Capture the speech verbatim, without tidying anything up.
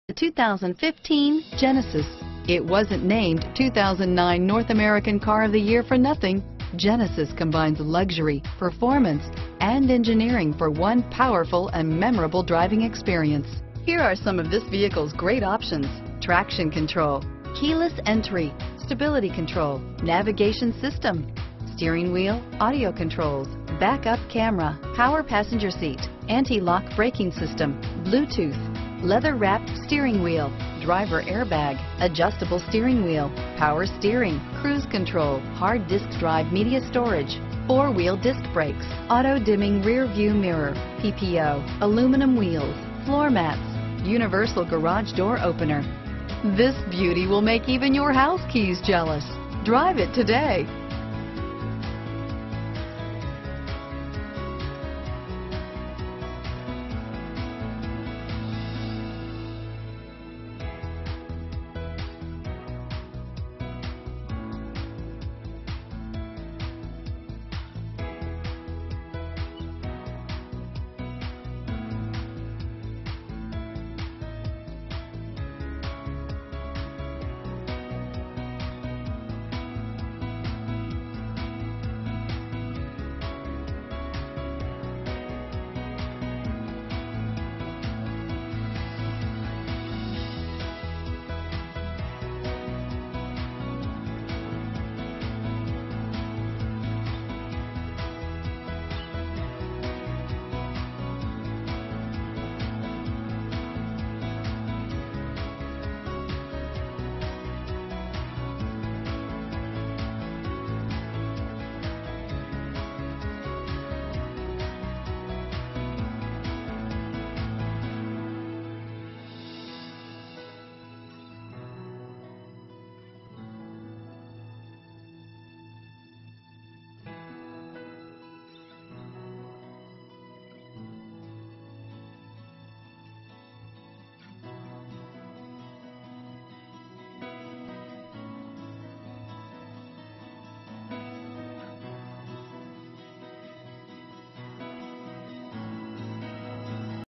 The two thousand fifteen Genesis. It wasn't named two thousand nine North American Car of the Year for nothing. Genesis combines luxury, performance, and engineering for one powerful and memorable driving experience. Here are some of this vehicle's great options: traction control, keyless entry, stability control, navigation system, steering wheel audio controls, backup camera, power passenger seat, anti-lock braking system, Bluetooth, leather-wrapped steering wheel, driver airbag, adjustable steering wheel, power steering, cruise control, hard disk drive media storage, four-wheel disc brakes, auto-dimming rear view mirror, P P O, aluminum wheels, floor mats, universal garage door opener. This beauty will make even your house keys jealous. Drive it today.